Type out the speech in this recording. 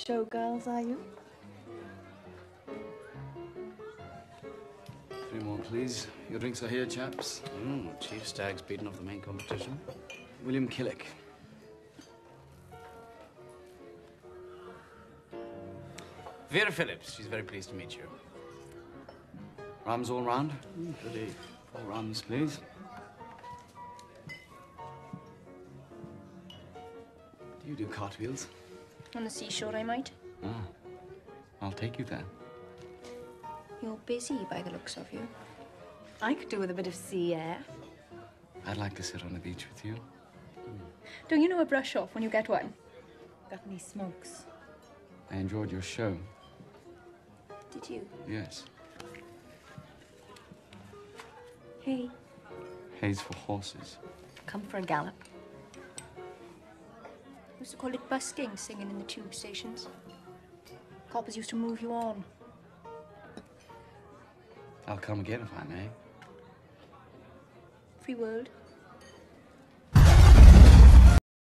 Showgirls, are you? 3 more, please. Your drinks are here, chaps. Chief Stag's beaten off the main competition. William Killick. Vera Phillips. She's very pleased to meet you. Rums all round? Goody. 4 rums, please. Do you do cartwheels? On the seashore, I might. Ah. I'll take you there. You're busy by the looks of you. I could do with a bit of sea air. I'd like to sit on the beach with you. Don't you know a brush off when you get one? Got any smokes? I enjoyed your show. Did you? Yes. Hey. Hay's for horses. Come for a gallop. Used to call it busking, singing in the tube stations. Coppers used to move you on. I'll come again if I may. Free world.